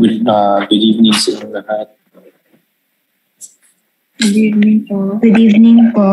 Good evening sa inyo lahat. Good evening po. Good evening po.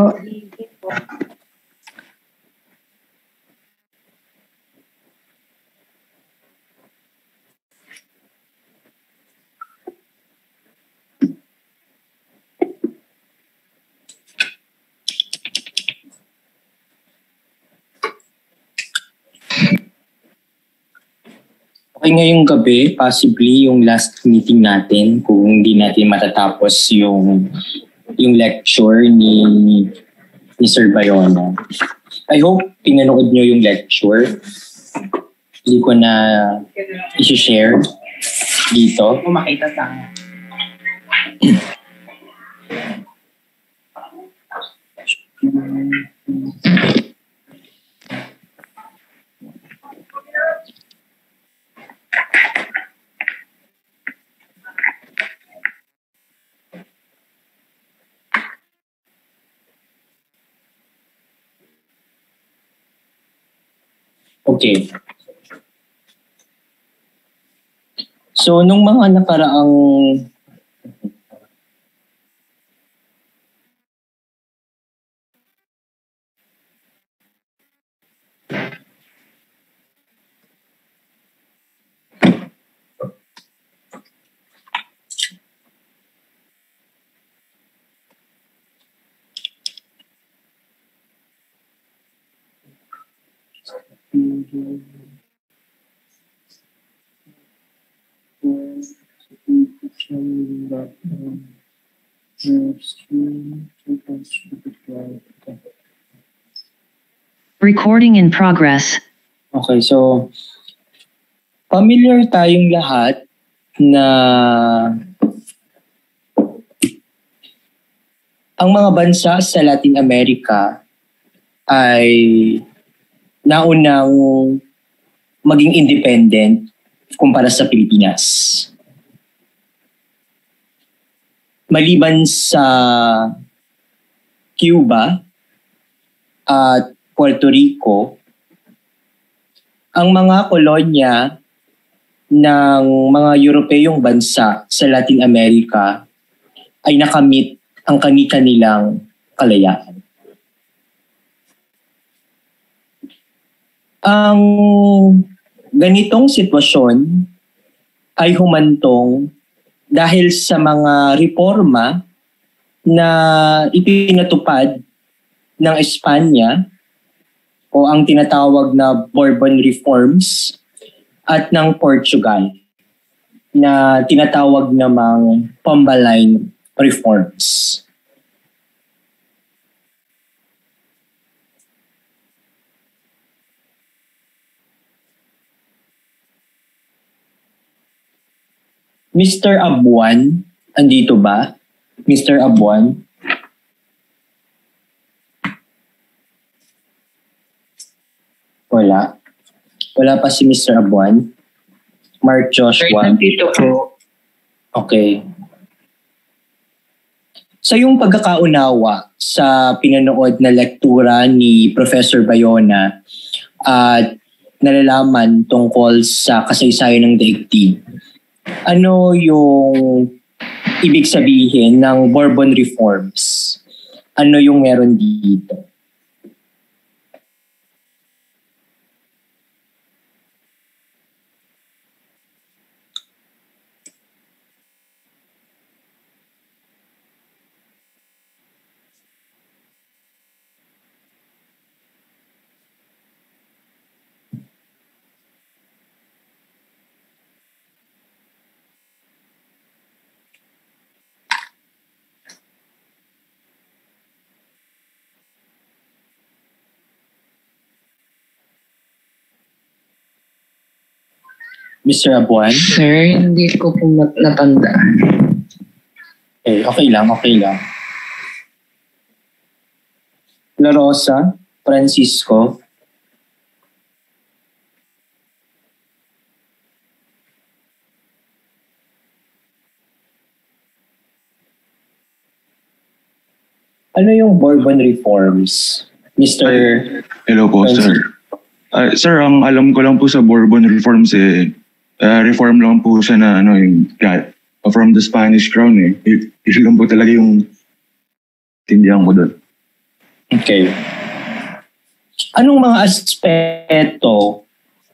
Okay, ngayong gabi, possibly yung last meeting natin kung hindi natin matatapos yung lecture ni Sir Bayona. I hope pinanood nyo yung lecture. Hindi ko na i-share dito. Kung makita tayo. Okay. So, nung mga nakaraang Recording in progress. Okay, so familiar tayong lahat na ang mga bansa sa Latin America ay naunang maging independent kumpara sa Pilipinas. Maliban sa Cuba at Puerto Rico, ang mga kolonya ng mga Europeyong bansa sa Latin America ay nakamit ang kani-kanilang kalayaan. Ang ganitong sitwasyon ay humantong dahil sa mga reforma na ipinatupad ng Espanya o ang tinatawag na Bourbon Reforms at ng Portugal na tinatawag namang Pombaline Reforms. Mr. Abuan, andito ba? Mr. Abuan? Wala. Wala pa si Mr. Abuan. Mark Joshua. Nandito po. Okay. Sa iyong pagkakaunawa sa pinanood na lektura ni Professor Bayona at nalalaman tungkol sa kasaysayan ng daigdig, ano yung ibig sabihin ng Bourbon Reforms? Ano yung meron dito? Mr. Abuan? Sir, hindi ko po natandaan. Okay lang. La Rosa, Francisco. Ano yung Bourbon Reforms? Mr. Hello po, Francis. sir. Sir, ang alam ko lang po sa Bourbon Reforms reform lang po siya na yung from the Spanish crown eh. Yun lang po talaga yung tindihan ko doon. Okay. Anong mga aspeto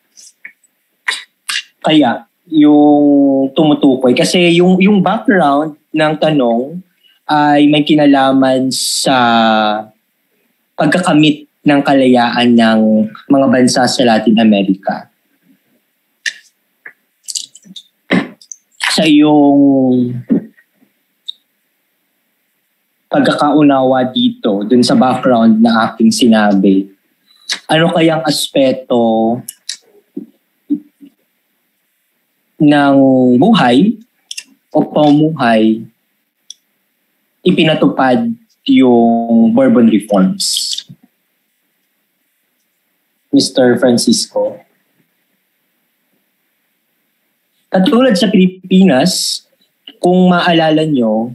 kaya yung tumutukoy? Kasi yung background ng tanong ay may kinalaman sa pagkakamit ng kalayaan ng mga bansa sa Latin America. Sa iyong pagkakaunawa dito, dun sa background na aking sinabi, ano kayang aspeto ng buhay o pamumuhay ipinatupad yung Bourbon reforms? Mr. Francisco. Katulad sa Pilipinas, kung maalala nyo,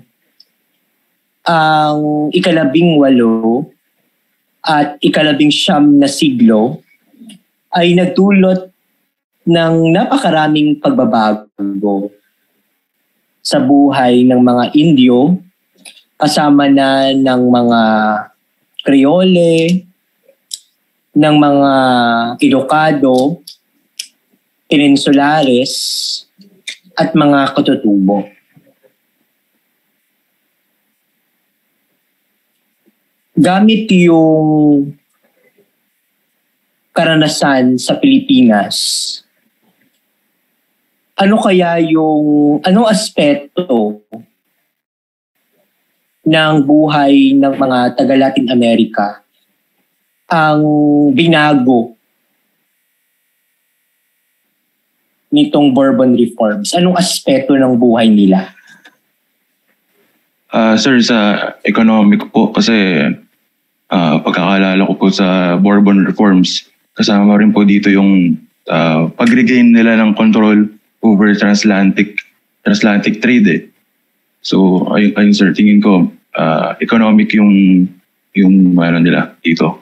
ang ika-18 at ika-19 na siglo ay nagdulot ng napakaraming pagbabago sa buhay ng mga Indio, kasama na ng mga Kriole, ng mga Ilocado, Peninsulares, at mga Katutubo. Gamit yung karanasan sa Pilipinas, anong aspeto ng buhay ng mga taga-Latin America ang binago nitong Bourbon reforms? Anong aspeto ng buhay nila? Sir, sa economic po kasi pagkakalala ko po sa Bourbon reforms, kasama rin po dito yung pag-regain nila ng control over transatlantic trade eh. So ayun sir, tingin ko economic yung nila dito.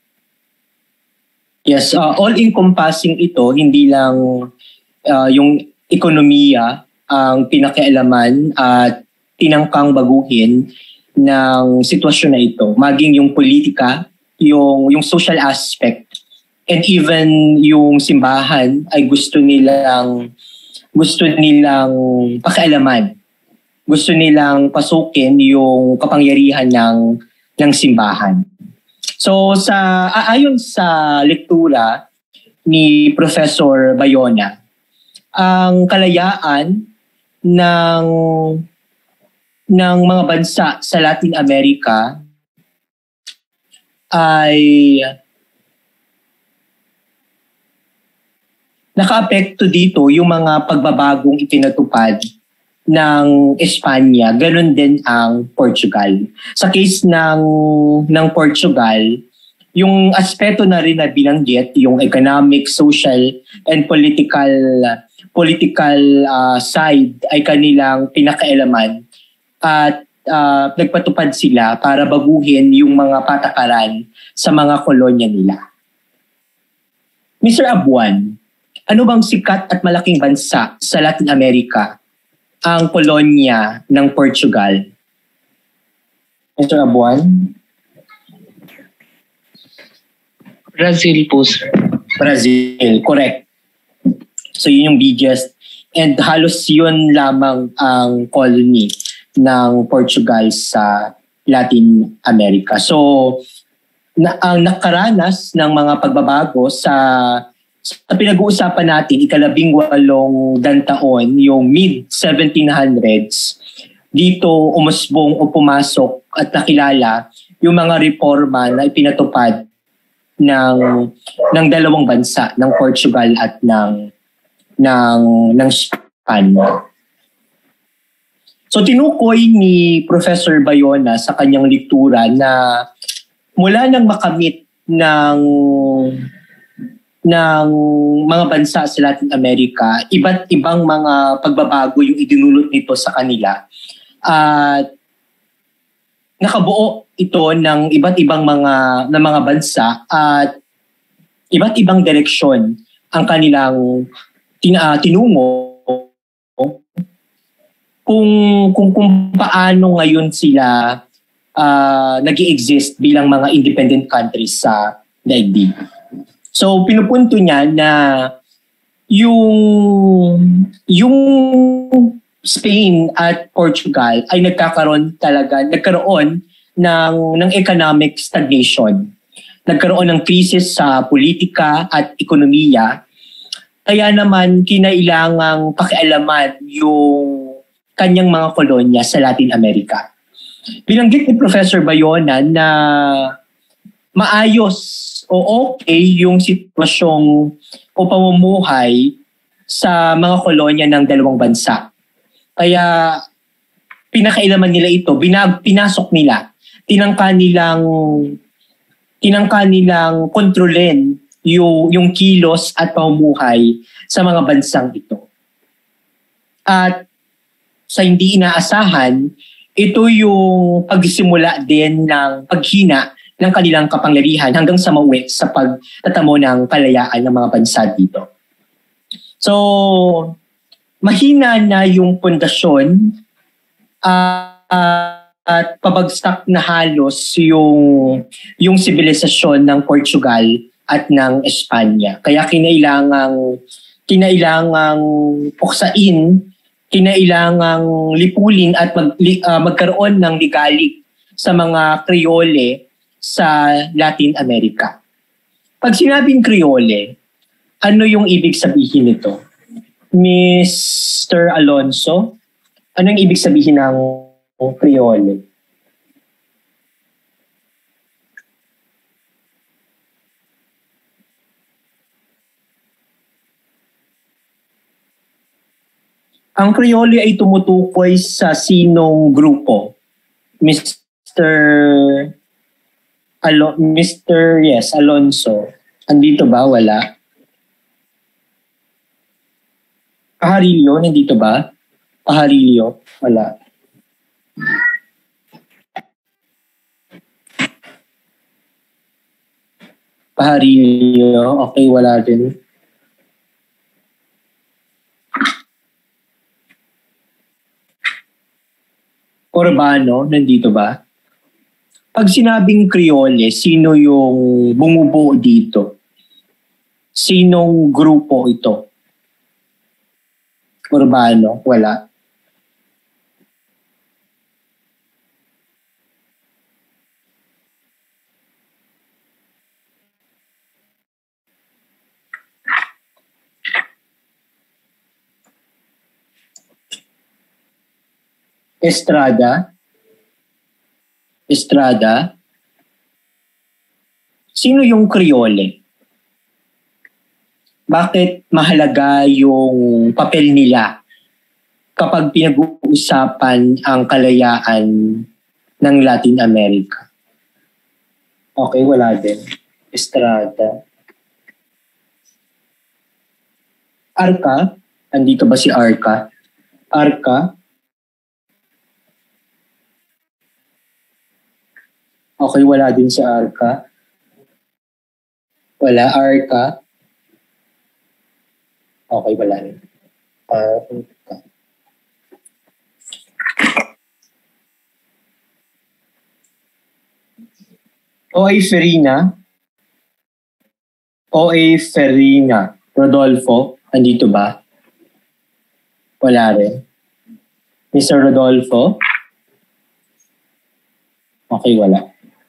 Yes, all-encompassing ito, hindi lang yung ekonomiya ang pinakialaman at tinangkang baguhin ng sitwasyon na ito, maging yung politika, yung social aspect, and even yung simbahan ay gusto nilang pakialaman. Gusto nilang pasukin yung kapangyarihan ng simbahan. So ayon sa lektura ni Professor Bayona, ang kalayaan ng mga bansa sa Latin America ay nakaapekto dito yung mga pagbabagong itinatupad ng Espanya, ganun din ang Portugal. Sa case ng Portugal, yung aspeto na rin na binanggit, yung economic, social, and political side ay kanilang pinakaalaman at nagpatupad sila para baguhin yung mga patakaran sa mga kolonya nila. Mr. Abuan, ano bang sikat at malaking bansa sa Latin America ang kolonya ng Portugal? Mr. Abuan? Brazil po, sir. Brazil, correct. So yun yung biggest. And halos yun lamang ang colony ng Portugal sa Latin America. So ang nakaranas ng mga pagbabago sa pinag-uusapan natin, ika-18 taon, yung mid-1700s, dito umusbong o pumasok at nakilala yung mga reforma na ipinatupad ng dalawang bansa, ng Portugal at ng Spanya. So tinukoy ni Professor Bayona sa kanyang lektura na mula nang makamit ng mga bansa sa Latin America, iba't ibang mga pagbabago yung idinulot nito sa kanila. At nakabuo ito ng iba't ibang mga bansa at iba't ibang direksyon ang kanilang tinungo kung paano ngayon sila nag-i-exist bilang mga independent countries sa daigdig. So pinupunto niya na yung Spain at Portugal ay nagkaroon ng economic stagnation. Nagkaroon ng krisis sa politika at ekonomiya. Kaya naman kinailangang pakialaman yung kanyang mga kolonya sa Latin America. Binanggit ni Professor Bayona na maayos o okay yung sitwasyong o pamumuhay sa mga kolonya ng dalawang bansa. Kaya pinakailaman nila ito, pinasok nila, tinangka nilang kontrolin yung kilos at pamumuhay sa mga bansang ito. At sa hindi inaasahan, ito yung pagsimula din ng paghina ng kanilang kapangyarihan hanggang sa mauwi sa pagtatamo ng kalayaan ng mga bansa dito. So, mahina na yung pundasyon at pabagsak na halos yung sibilisasyon ng Portugal at ng Espanya. Kaya kinailangang puksain, kinailangang lipulin at magkaroon ng ligalig sa mga Kriole sa Latin America. Pag sinabing Kriole, ano yung ibig sabihin nito? Mr. Alonso, ano yung ibig sabihin ng Kriole? Ang Kriole ay tumutukoy sa sinong grupo? Mr. Alonso. Andito ba? Wala. Paharilyo, nandito ba? Paharilyo, wala. Paharilyo, okay, wala din. Urbano, nandito ba? Pag sinabing Kriole, sino yung bumubuo dito? Sinong grupo ito? Urbano, wala. Estrada. Sino yung Kriole? Bakit mahalaga yung papel nila kapag pinag-uusapan ang kalayaan ng Latin America? Okay, wala din. Estrada. Arca? Andito ba si Arca? Arca? Okay, wala din si Arca. Wala, Arca. Okay, wala rin. Arca. Ferina. Rodolfo, andito ba? Wala rin. Mr. Rodolfo? Okay, wala.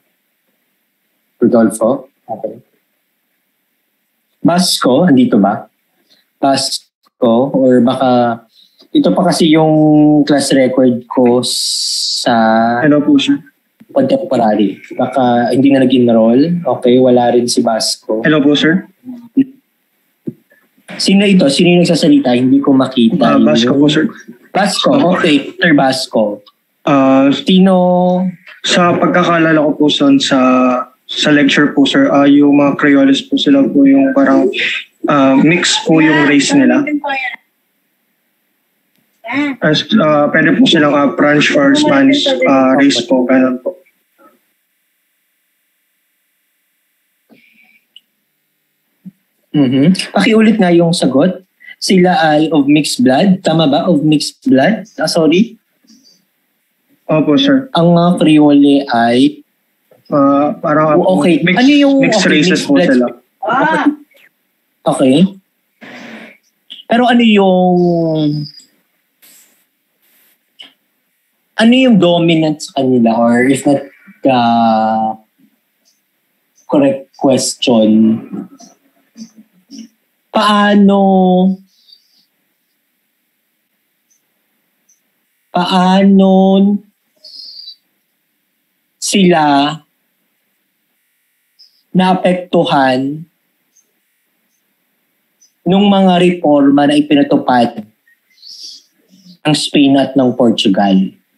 Rodolfo? Okay. Basco, andito ba? Basco, or baka ito pa kasi yung class record ko sa Hello po, sir. contemporary. Baka hindi na nag-enroll. Okay, wala rin si Basco. Hello po, sir. Sino ito? Sino yung nagsasalita? Hindi ko makita. Basco po, sir. Basco, okay. Sir Basco. Sino? Sa pagkakalala ko po son sa lecture po, sir, yung mga Creoles po sila po yung parang mix po yung race nila. Pwede po silang French or Spanish race po, ganun po. Pakiulit nga yung sagot. sila ay of mixed blood. Tama ba? Of mixed blood? Sorry? Opo, sir. Ang mga Creole ay... Parang okay. Ano yung mixed races mixed po blood? sila. Okay. Pero ano yung dominant sa kanila, or if not the correct question, paano sila naapektuhan nung mga reforma na ipinatupad ng Spain at ng Portugal?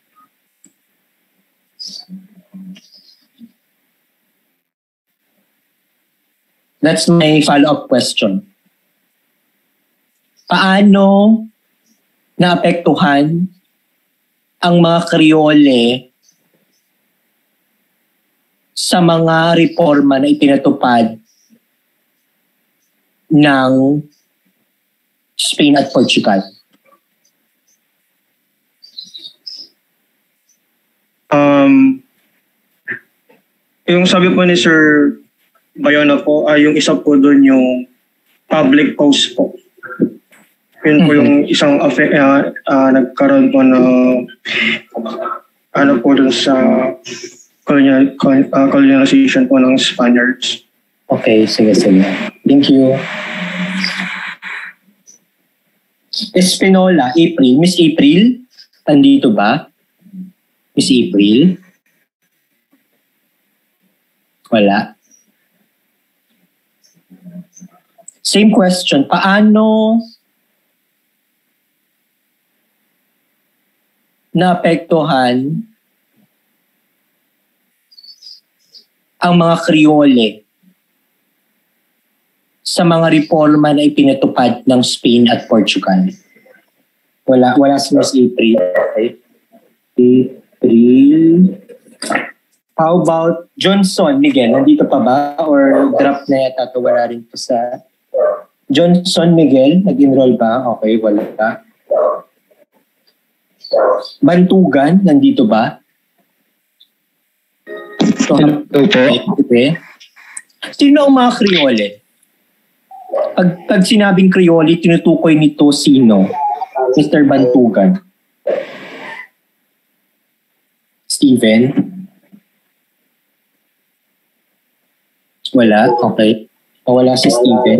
That's my follow-up question. Paano naapektuhan ang mga Creole sa mga reforma na ipinatupad ng Spain at Portugal? Yung sabi po ni Sir Bayona po, yung isa po doon yung public post po. Yun po yung isang nagkaroon po ng ano po doon sa colonization po ng Spaniards. Okay, sige. Thank you. Espinola, April. Miss April, andito ba? Miss April? Wala. Same question. Paano naapektuhan ang mga Creole sa mga reforma na ipinatupad ng Spain at Portugal? Wala si Miss April. Okay. April. How about Johnson, Miguel? Nandito pa ba? Or drop na yata ito? Wala rin po sa... Johnson, Miguel? Nag-enroll ba? Okay, wala ka. Bantugan, nandito ba? So, Hello po. okay. Sino ang mga Creole? Pag sinabing Creole, tinutukoy nito sino? Mr. Bantugan. Steven? Wala? Okay. Wala si Steven.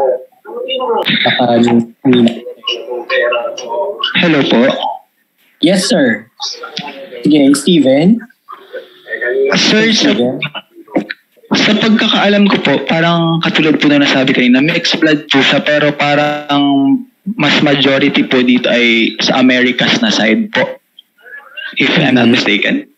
Hello po. Yes, sir. Sige, Steven? Sir, sa pagkakaalam ko po, parang katulad po na nasabi kayo na mixed blood po siya, pero parang mas majority po dito ay sa Americas na side po. If I'm not mistaken.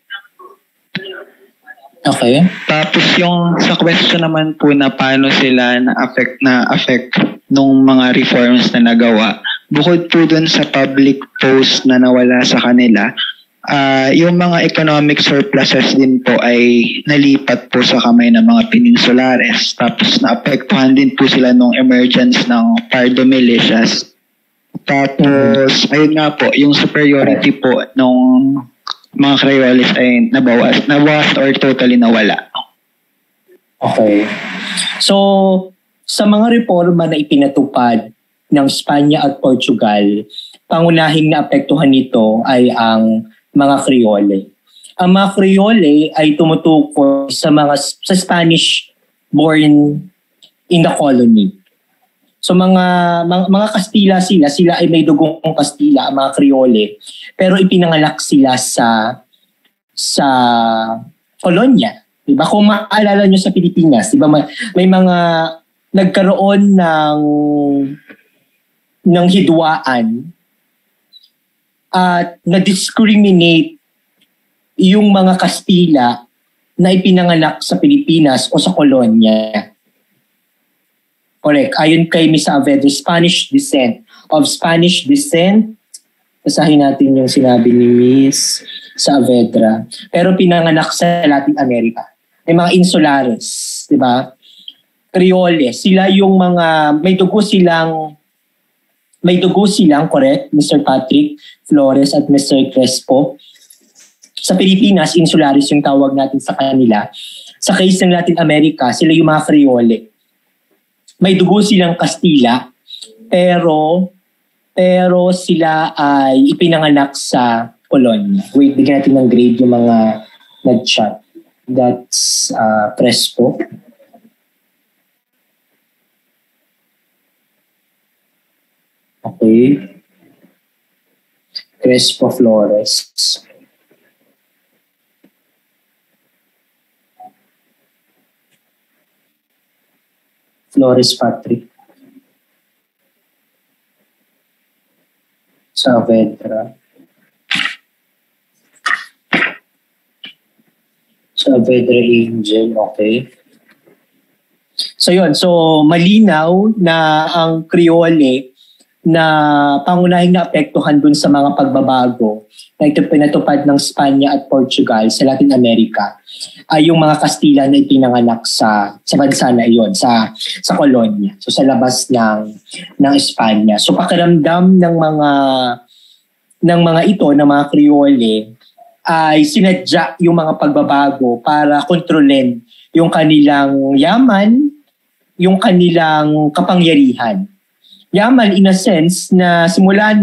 Okay. Tapos yung sa question naman po na paano sila na-affect nung mga reforms na nagawa, bukod po dun sa public post na nawala sa kanila, yung mga economic surpluses din po ay nalipat po sa kamay ng mga peninsulares. Tapos naapektuhan din po sila nung emergence ng Pardo militias. Tapos, ayun nga po, yung superiority po nung mga Creoles ay nabawas or totally nawala. Okay. So, sa mga reforma na ipinatupad ng Spanya at Portugal, pangunahing naapektuhan nito ay ang mga Creole. Ang mga Creole ay tumutukoy sa Spanish born in the colony. So mga Kastila sila ay may dugong Kastila, ang mga Creole, pero ipinanganak sila sa kolonya. Diba? Kung maalala nyo sa Pilipinas, diba, may mga nagkaroon ng hidwaan at na-discriminate yung mga Kastila na ipinanganak sa Pilipinas o sa kolonya. Correct. Ayon kay Miss Saavedra, Spanish descent. Of Spanish descent, basahin natin yung sinabi ni Miss Saavedra. Pero pinanganak sa Latin America. May mga insulares, di ba? Creole, sila yung mga, may dugo silang May dugo silang, correct, Mr. Patrick Flores at Mr. Crespo. Sa Pilipinas, insularis yung tawag natin sa kanila. Sa case ng Latin America, sila yung mga Kriole. May dugo silang Kastila, pero sila ay ipinanganak sa Polonia. Wait, bigyan natin ng grade yung mga nag-chat. That's Crespo. Okay. Crespo Flores. Flores Patrick. Saavedra. Saavedra Angel, okay. So yun, so malinaw na ang Kriole na pangunahing naapektuhan dun sa mga pagbabago na ito pinatupad ng Spanya at Portugal sa Latin America ay yung mga Kastila na ipinanganak sa bansa na iyon, sa kolonya. So sa labas ng Espanya. So pakiramdam ng mga ito, ng mga Kriole, ay sinadya yung mga pagbabago para kontrolin yung kanilang yaman, yung kanilang kapangyarihan. Yaman in a sense na simulan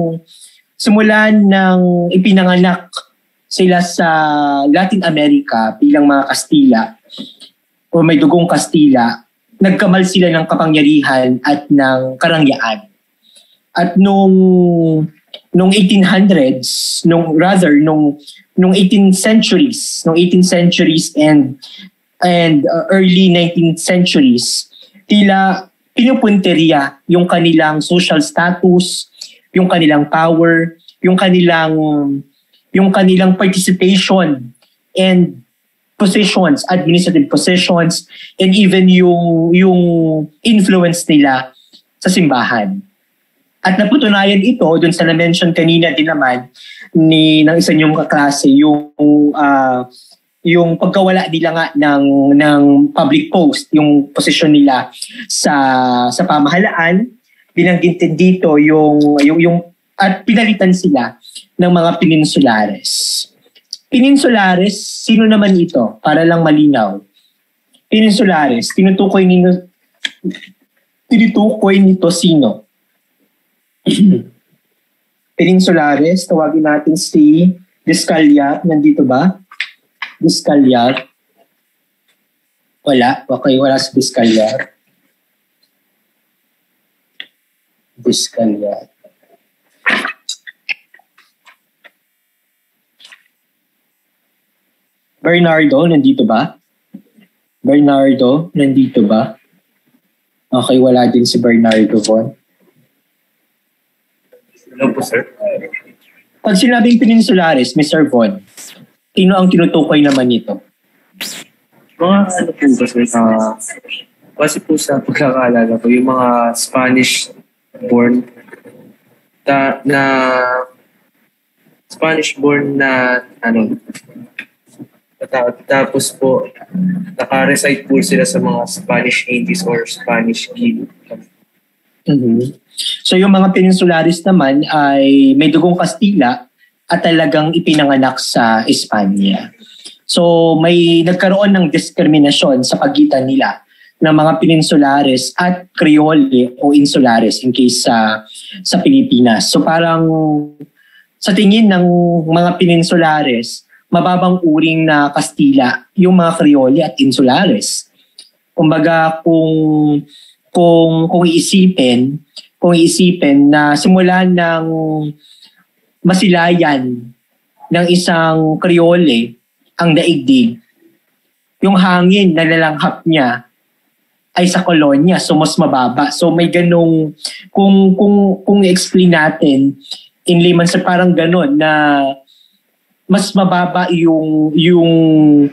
ng ipinanganak sila sa Latin America bilang mga Kastila o may dugong Kastila, nagkamal sila ng kapangyarihan at ng karangyaan. At nung 1800s, nung 18th centuries and early 19th centuries, tila pinupunteriya yung kanilang social status, yung kanilang power, yung kanilang participation and positions, administrative positions, and even yung influence nila sa simbahan. At naputunayan ito dun sa na-mention kanina din naman ng isa niyong kaklase, yung pagkawala nila nga ng public post, yung posisyon nila sa pamahalaan, binanggit din dito yung at pinalitan sila ng mga peninsulares. Peninsulares, sino naman ito? Para lang malinaw. Peninsulares, tinutukoy nito sino? Peninsulares, tawagin natin si Descalliat, nandito ba? Descalliat. Wala. Okay, wala si Descalliat. Descalliat. Bernardo, nandito ba? Bernardo, nandito ba? Okay, wala din si Bernardo Von. Hello po, sir. Pag sinabing peninsulares, Mr. Von, sino ang tinutukoy naman nito? Mga ano po ba, sir? Kasi po sa pagkakaalala ko, yung mga Spanish-born na ano, tapos po naka-reside po sila sa mga Spanish Indies or Spanish Guild. Mm-hmm. So yung mga peninsulares naman ay may dugong Kastila at talagang ipinanganak sa Espanya. So may nagkaroon ng diskriminasyon sa pagitan nila ng mga peninsulares at Kriole o insulares in case sa Pilipinas. So parang sa tingin ng mga peninsulares, mababang uring na Kastila yung mga Kriole at insulares. Kumbaga kung iisipin na simula ng masilayan ng isang Kriole ang daigdig, yung hangin na nalanghap niya ay sa kolonya, so mas mababa. So may ganong, kung i-explain natin in layman's terms, parang ganon na mas mababa yung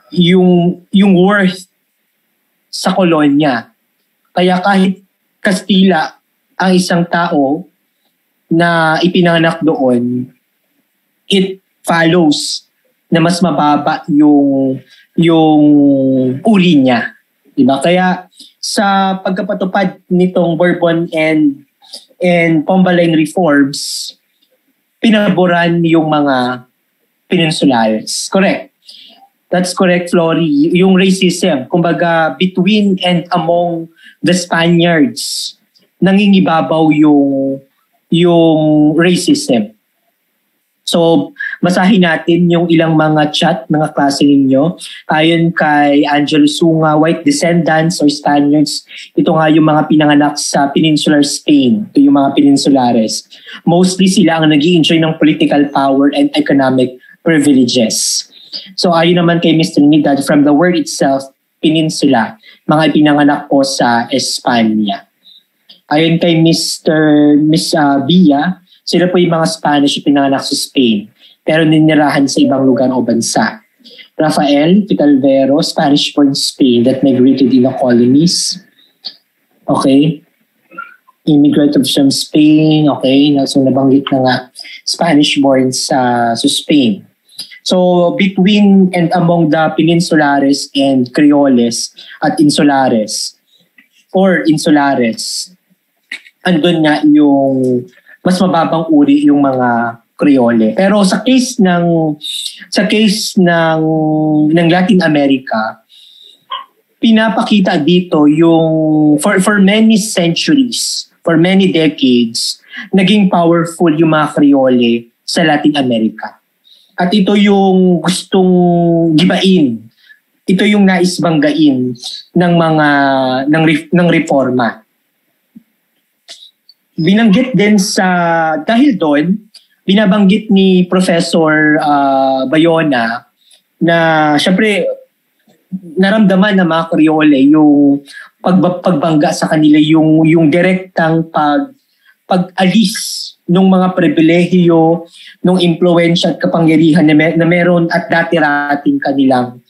worth sa kolonya. Kaya kahit Kastila ang isang tao na ipinanganak doon, it follows na mas mababa yung uri niya. Diba? Kaya sa pagkapatupad nitong Bourbon and and Pombaline reforms, pinaboran yung mga Peninsulares. Correct. That's correct, Flory. Yung racism, kumbaga between and among the Spaniards, nangingibabaw yung racism. So, basahin natin yung ilang mga chat, mga klase ninyo. Ayon kay Angelo Sunga, white descendants or Spaniards, ito nga yung mga pinanganak sa Peninsular Spain. Ito yung mga Peninsulares. Mostly sila ang nag-i-enjoy ng political power and economic privileges. So, ayon naman kay Mr. Nidad, from the word itself, peninsula, mga pinanganak po sa Espanya. Ayon kay Miss Bia, sila po yung mga Spanish yung pinanganak sa Spain, pero ninirahan sa ibang lugar o bansa. Rafael Pitalvero, Spanish born Spain that migrated in the colonies. Okay. Immigrant from Spain. Okay. So nabanggit na nga, Spanish born sa Spain. So between and among the Peninsulares and Creoles at Insulares, andun nga yung mas mababang uri yung mga Creole. Pero sa case ng Latin America, pinapakita dito yung for many centuries, for many decades, naging powerful yung mga Creole sa Latin America. At ito yung gustong gibain. Ito yung nais banggain ng reforma. Binanggit din dahil doon, binabanggit ni Professor Bayona na syempre naramdaman ng mga Creole yung pagbangga sa kanila, yung direktang pag-alis ng mga pribilehiyo, ng impluwensya at kapangyarihan na meron at dati-rating kanilang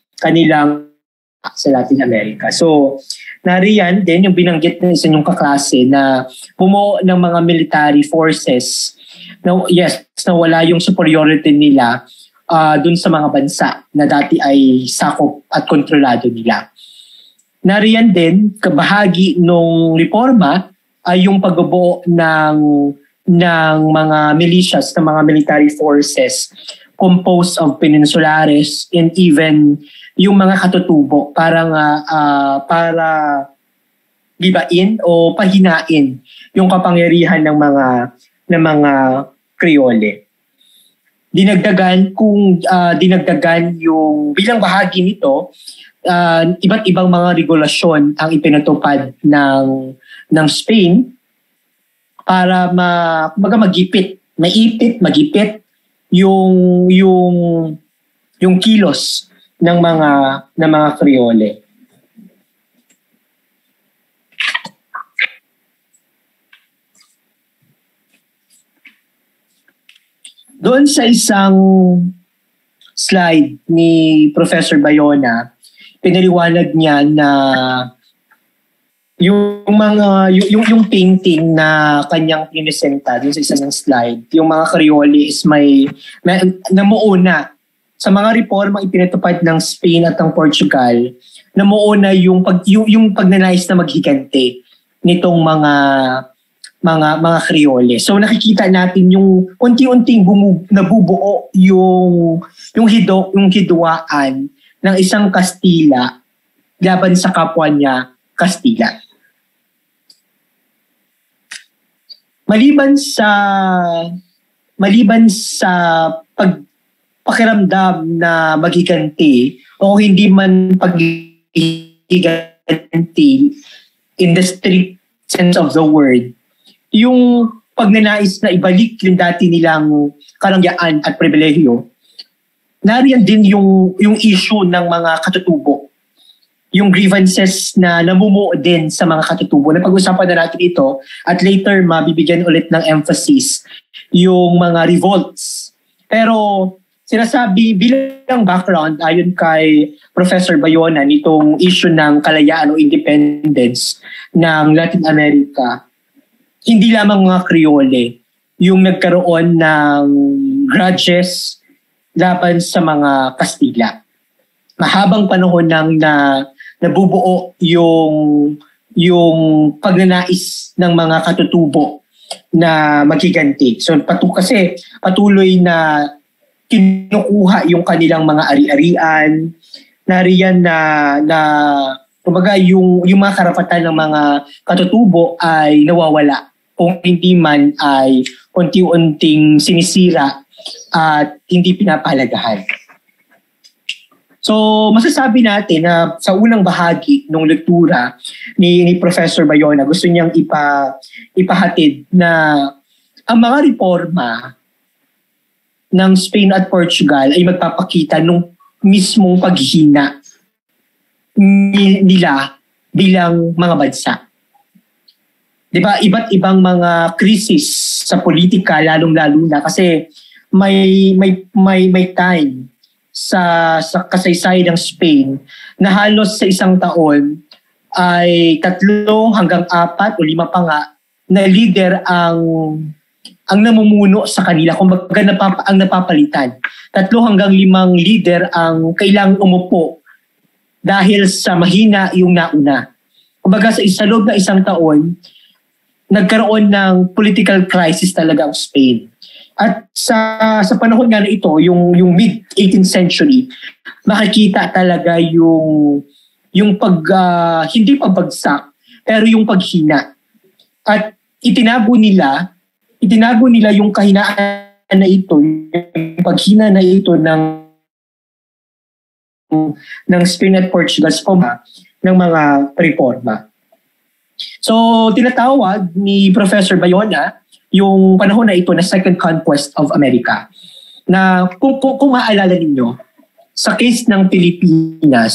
sa Latin America. So, nariyan din yung binanggit na isa yung kaklase na bumuo ng mga military forces na wala yung superiority nila dun sa mga bansa na dati ay sakop at kontrolado nila. Nariyan din, kabahagi ng reforma ay yung pagbubuo ng mga militias, ng mga military forces composed of Peninsulares and even yung mga katutubo para gibain o pahinain yung kapangyarihan ng mga Creole. Dinagdagan yung bilang bahagi nito, iba't ibang mga regulasyon ang ipinatupad ng Spain para magipit yung kilos ng mga Creole. Doon sa isang slide ni Professor Bayona, pinaliwanag niya na yung painting na kanyang pinesenta doon sa isang slide, yung mga Creole is may namuuna sa mga reforma ipinatupad ng Spain at ng Portugal, namuuna yung pagnanais na maghigante nitong mga Creole. So nakikita natin yung unti-unting nabubuo yung hidwaan ng isang Kastila laban sa kapwa niya Kastila. Maliban sa pakiramdam na maghiganti o hindi man paghiganti in the strict sense of the word, yung pagnanais na ibalik yung dati nilang karangyaan at pribilehiyo, nariyan din yung issue ng mga katutubo. Yung grievances na namumuo din sa mga katutubo. Napag-usapan na natin ito at later mabibigyan ulit ng emphasis yung mga revolts. Pero sinasabi bilang background, ayon kay Professor Bayona, nitong issue ng kalayaan o independence ng Latin America, hindi lamang mga Creole yung nagkaroon ng grudges laban sa mga Kastila. Mahabang panahon nang nabubuo yung pagnanais ng mga katutubo na magiganti. So kasi patuloy na kinukuha yung kanilang mga ari-arian, nariyan na kumbaga yung mga karapatan ng mga katutubo ay nawawala. Kung hindi man ay unti-unting sinisira at hindi pinapahalagahan. So masasabi natin na sa unang bahagi ng lektura ni Professor Bayona, gusto niyang ipahatid na ang mga reforma ng Spain at Portugal ay magpapakita ng mismong paghihina nila bilang mga bansa. Diba, iba't ibang mga krisis sa politika, lalong-lalo na kasi may time sa kasaysayan ng Spain na halos sa isang taon ay 3 hanggang 4 o 5 pa nga na leader ang namumuno sa kanila. Kumbaga ang napapalitan. 3 hanggang 5 leader ang kailangang umupo dahil sa mahina yung nauna. Kumbaga sa loob na isang taon, nagkaroon ng political crisis talaga ang Spain. At sa panahon nga na ito, yung mid-18th century, makikita talaga yung hindi pagbagsak, pero yung paghina. At itinago nila yung kahinaan na ito, yung paghina na ito ng Spain at Portugal ng mga reforma. So, tinatawag ni Professor Bayona yung panahon na ito na Second Conquest of America. Na kung maalala ninyo, sa case ng Pilipinas,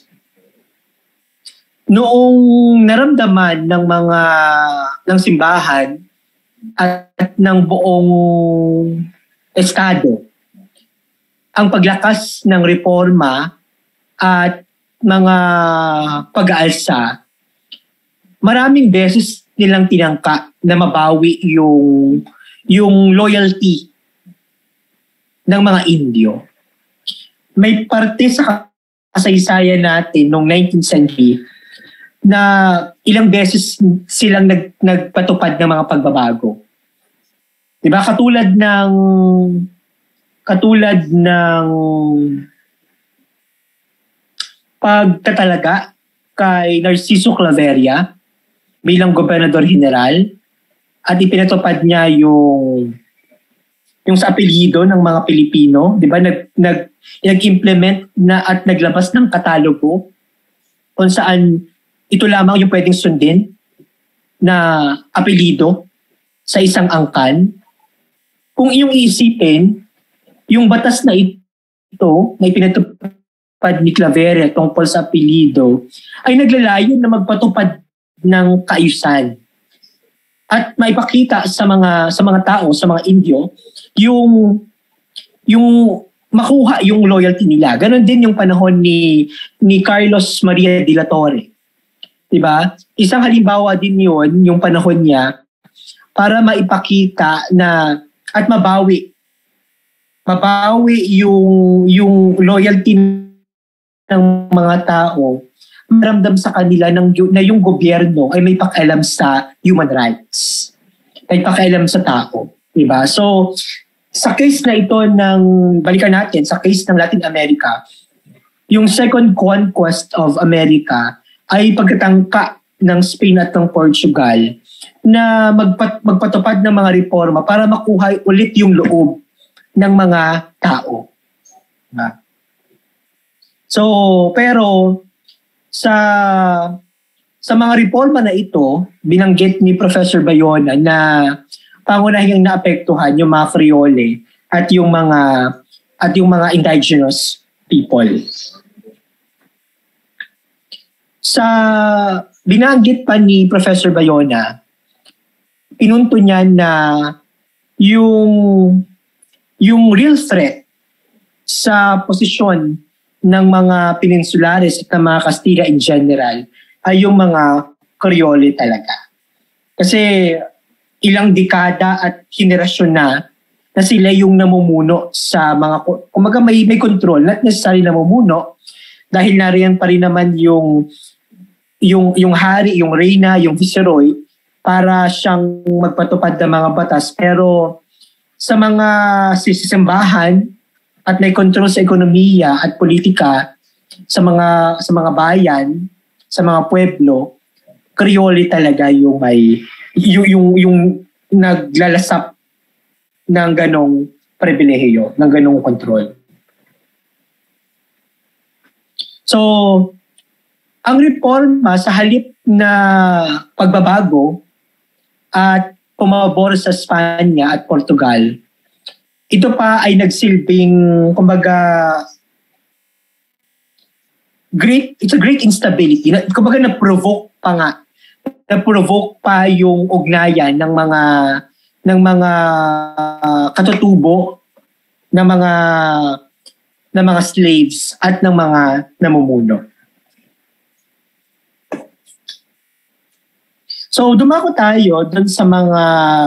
noong naramdaman ng simbahan at ng buong estado ang paglakas ng reforma at mga pag-aalsa, maraming beses nilang tinangka na mabawi yung loyalty ng mga Indio. May parte sa kasaysayan natin noong 19th century na ilang beses silang nagpatupad ng mga pagbabago. Diba? Katulad ng pagtatalaga kay Narciso Claveria bilang gobernador general at ipinatupad niya yung sa apelyido ng mga Pilipino, 'di ba? Nag-implement na at naglabas ng katalogo kung saan ito lamang yung pwedeng sundin na apelyido sa isang angkan. Kung iyong iisipin, yung batas na ito na ipinatupad ni Claveria tungkol sa apelyido ay naglalayon na magpatupad ng kaayusan at maipakita sa mga tao, sa mga Indio, yung makuha yung loyalty nila. Ganon din yung panahon ni Carlos Maria de la Torre. Diba? Isang halimbawa din yun, yung panahon niya, para maipakita na at mabawi yung loyalty ng mga tao, maramdam sa kanila na yung gobyerno ay may pakialam sa human rights. May pakialam sa tao. Diba? So, sa case na ito balikan natin, sa case ng Latin America, yung Second Conquest of America ay pagkatangka ng Spain at ng Portugal na magpatupad ng mga reforma para makuha ulit yung loob ng mga tao. Diba? So, pero sa mga reforma na ito, binanggit ni Professor Bayona na pangunahing naapektuhan yung mga Kriole at yung mga indigenous people. Sa binanggit pa ni Professor Bayona, pinunto niya na yung real threat sa posisyon ng mga Peninsulares at ng mga Kastila in general ay yung mga Kriole talaga. Kasi ilang dekada at henerasyon na sila yung namumuno sa mga, kumaga may control, not necessarily namumuno, dahil nariyan pa rin naman yung hari, yung reyna, yung viceroy, para siyang magpatupad ng mga batas. Pero sa mga sisimbahan at may kontrol sa ekonomiya at politika sa mga bayan, sa mga pueblo, Krioli talaga yung may yung naglalasap ng ganong pribilehiyo, ng ganong kontrol. So, ang reforma sa halip na pagbabago at pumabor sa Espanya at Portugal, ito pa ay nagsilbing, kumbaga, it's a great instability. Kumbaga, na-provoke pa yung ugnayan ng mga katutubo ng mga slaves at ng mga namumuno. So dumako tayo dun sa mga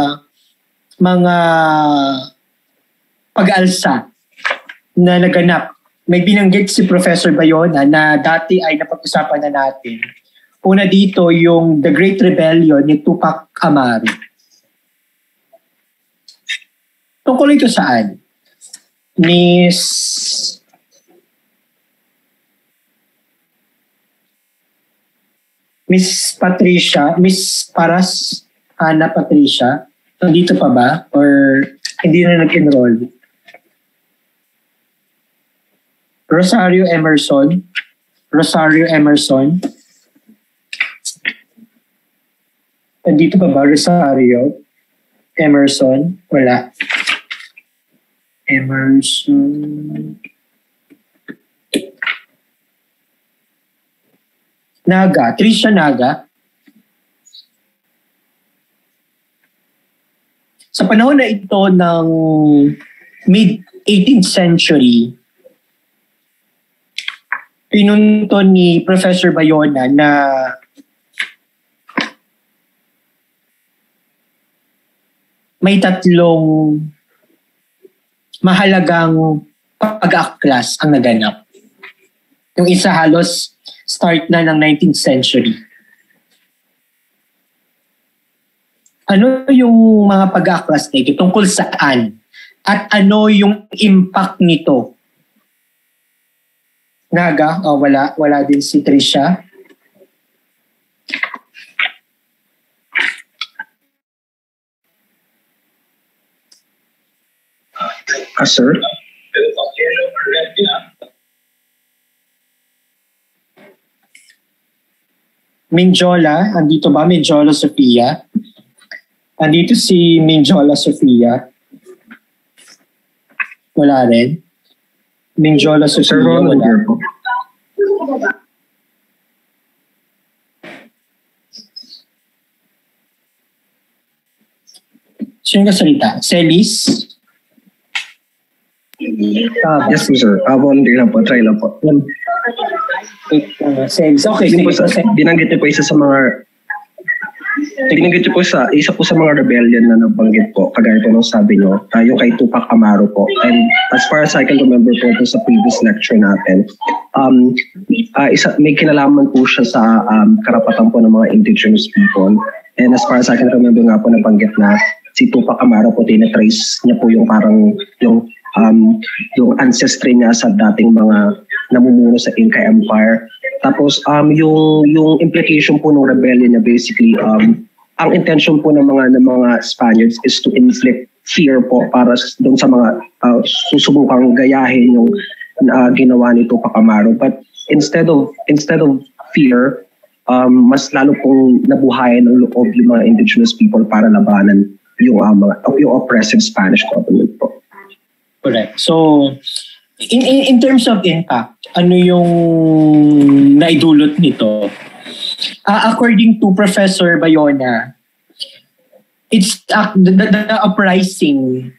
pag-alsa na naganap. May binanggit si Professor Bayona na dati ay napag-usapan na natin. Una dito yung The Great Rebellion ni Tupac Amaru. Tungkol ito saan? Miss Ana Patricia, nandito pa ba? Or hindi na nag-enroll? Rosario Emerson. Nandito pa ba? Rosario Emerson? Wala. Emerson. Naga, Tricia Naga. Sa panahon na ito ng mid-18th century, pinunto ni Professor Bayona na may tatlong mahalagang pag-aaklas ang naganap. Yung isa halos start na ng 19th century. Ano yung mga pag-aaklas na ito? Tungkol saan? At ano yung impact nito? Naga? Oh, wala din si Tricia. Sir? Minjola, andito ba? Minjola Sofia. Andito si Minjola Sofia. Wala rin. Minjola Sofia, wala. Sino kasalita? Celis? Yes, sir. Volunteer lang po. Try lang po. Celis. Okay. Yung po binanggit niyo po isa po sa mga rebellion na nabanggit po, kagaya po nung sabi niyo, yung kay Tupac Amaru po. And as far as I can remember po sa previous lecture natin, may kinalaman po siya sa karapatan po ng mga indigenous people. And as far as I can remember nga po, nabanggit na si Tupac Amaru po, tinatrace niya po yung parang yung ancestry niya sa dating mga namumuno sa Inca Empire. Tapos yung implication po ng rebellion niya, basically ang intention po ng mga Spaniards is to inflict fear po para doon sa mga susubukang gayahin yung ginawa ni Tupac Amaru. But instead of fear, mas lalo pong nabuhayan ng loob yung mga indigenous people para labanan yung oppressive Spanish government po. Correct. So, in terms of impact, ano yung naidulot nito? According to Professor Bayona, it's the uprising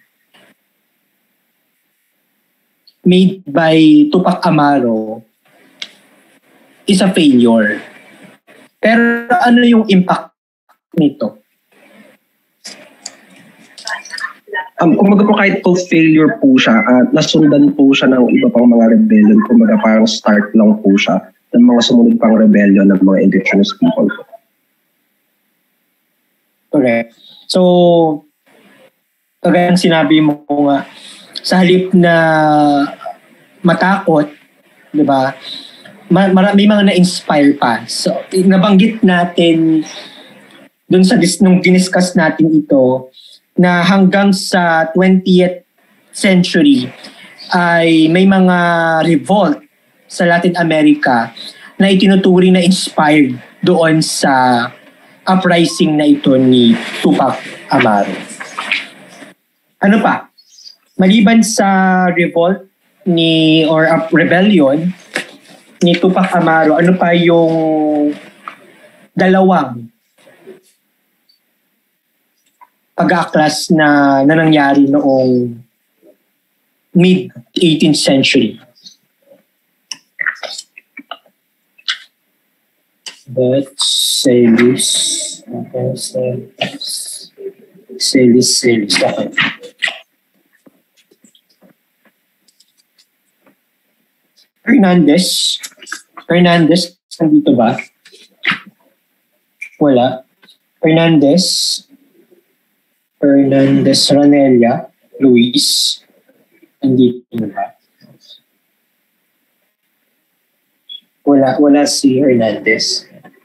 made by Tupac Amaru is a failure. Pero ano yung impact nito? Kumaga po kahit po failure po siya, nasundan po siya ng iba pang mga rebellion. Kumaga parang start lang po siya ng mga sumunod pang rebellion ng mga indigenous people. Correct. So, kagaya ng sinabi mo nga, sa halip na matakot, di ba, may mga na-inspire pa. So, nabanggit natin dun sa nung diniscuss natin ito na hanggang sa 20th century ay may mga revolt sa Latin America na itinuturing na inspired doon sa uprising na ito ni Tupac Amaru. Ano pa? Maliban sa revolt or rebellion ni Tupac Amaru, ano pa yung dalawang pag-aaklas na nangyari noong mid-18th century? Celis. Okay. Hernandez, nandito ba? Wala. Hernandez, Ranella, Luis, nandito ba? Wala si Hernandez.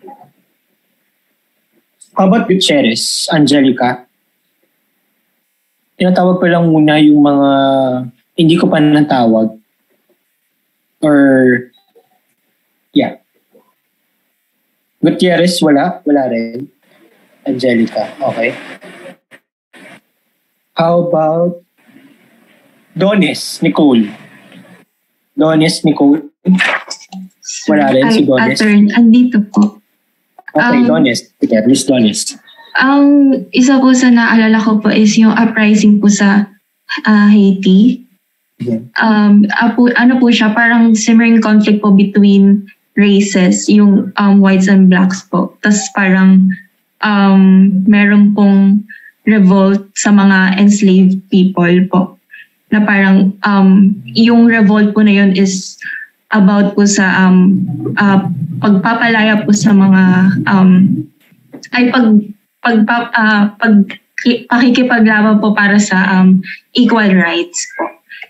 How about Gutierrez, Angelica? Tinatawag ko lang muna yung mga hindi ko pa natawag. Or, yeah. Gutierrez, wala rin. Angelica, okay. How about Nicole? Wala rin si Dones. Andito po. Okay, Miss Dones. Ang isa po sa naalala ko po is yung uprising po sa Haiti. Yeah. Ano po siya, parang simmering conflict po between races, yung whites and blacks po. Tapos parang meron pong revolt sa mga enslaved people po. Na parang yung revolt po na yun is about po sa pagpapalaya po sa mga pakikipaglaban po para sa equal rights po.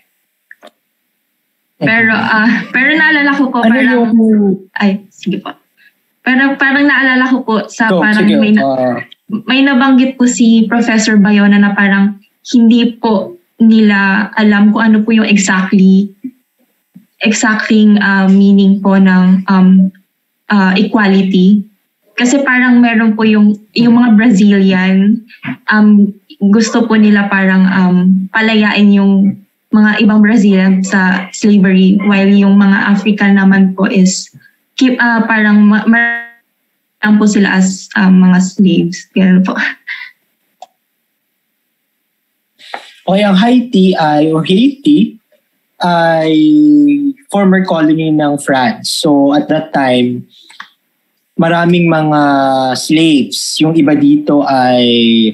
Pero naalala ko po sige po. Pero parang naalala ko po sa may nabanggit po si Professor Bayona na parang hindi po nila alam kung ano po yung exacting meaning po ng equality. Kasi parang meron po yung mga Brazilian, gusto po nila parang palayain yung mga ibang Brazilian sa slavery, while yung mga African naman po is parang po sila as mga slaves. Ganun po. Okay, ang Haiti ay former colony ng France. So at that time, maraming mga slaves. Yung iba dito ay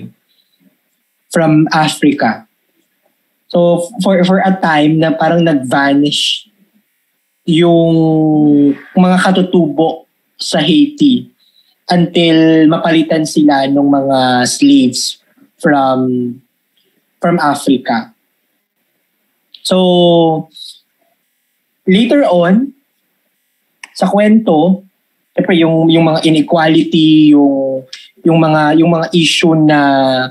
from Africa. So for a time na parang nag-vanish yung mga katutubo sa Haiti until mapalitan sila ng mga slaves from Africa. So later on sa kwento, siyempre yung mga inequality, yung mga issue na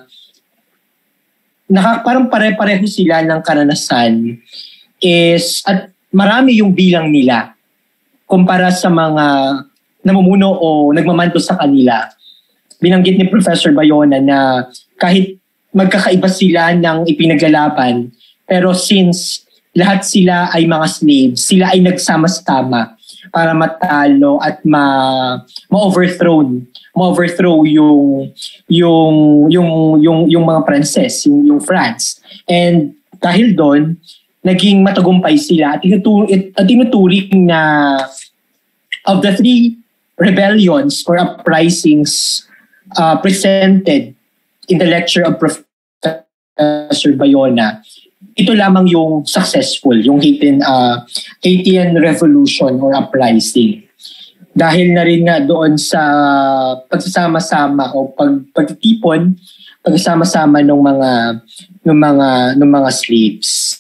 parang pare-pareho sila ng karanasan is at marami yung bilang nila kumpara sa mga namumuno o nagmamanto sa kanila. Binanggit ni Professor Bayona na kahit magkakaiba sila ng ipinaglalaban, pero since lahat sila ay mga slaves, sila ay nagsama-sama para matalo at ma-overthrow yung mga Pranses, yung France. And dahil doon, naging matagumpay sila at tinuturing na of the three rebellions or uprisings presented in the lecture of Professor Bayona, ito lamang yung successful, yung Haitian Revolution or uprising. dahil na rin nga doon sa pagsasama-sama o pagtitipon, pagsasama-sama ng mga slaves.